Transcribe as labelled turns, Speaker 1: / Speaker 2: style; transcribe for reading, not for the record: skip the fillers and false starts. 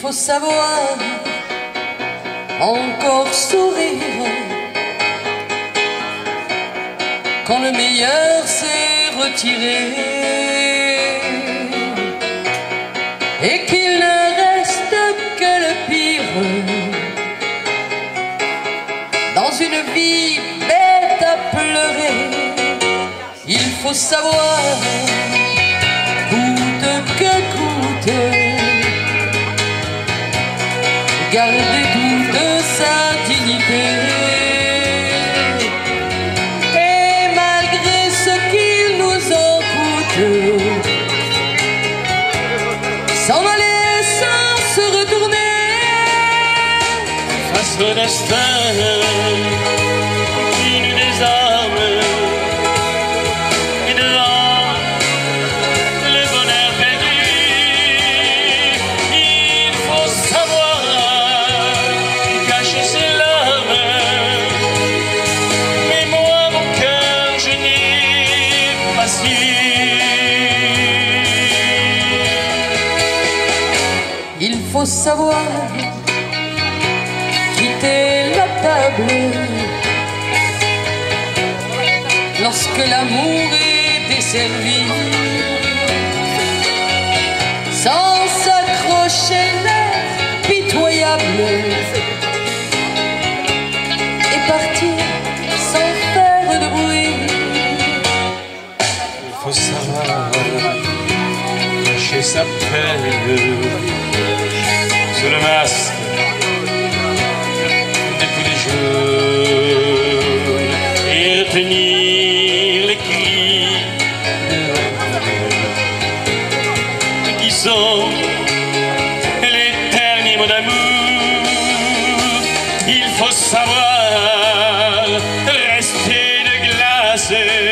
Speaker 1: faut savoir encore sourire quand le meilleur s'est retiré et qu'il ne reste que le pire dans une vie bête à pleurer. Il faut savoir, coûte que coûte, garder toute sa dignité. Et malgré ce qu'il nous en coûte, s'en aller sans se retourner
Speaker 2: face au destin qui nous désarme. Et devant le bonheur perdu, il faut savoir cacher ses larmes. Mais moi, mon cœur, je n'ai pas su.
Speaker 1: Il faut savoir quitter la table lorsque l'amour est desservi, sans s'accrocher l'air pitoyable et partir sans faire de bruit.
Speaker 2: Il faut savoir cacher sa peine sous le masque de tous les jours et retenir les cris qui sont les derniers mots d'amour. Il faut savoir rester de glace